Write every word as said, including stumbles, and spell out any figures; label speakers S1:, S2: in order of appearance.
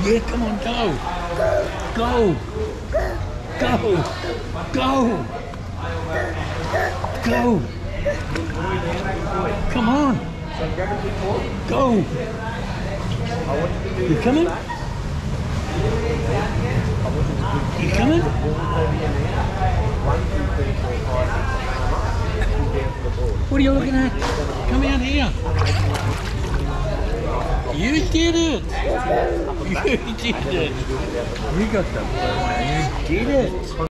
S1: Yeah, come on, go. Go. Go. Go. Go. Come on. Go. You coming? You coming? What are you looking at? Come out here. You did it. You did it. You got the ball. You did it.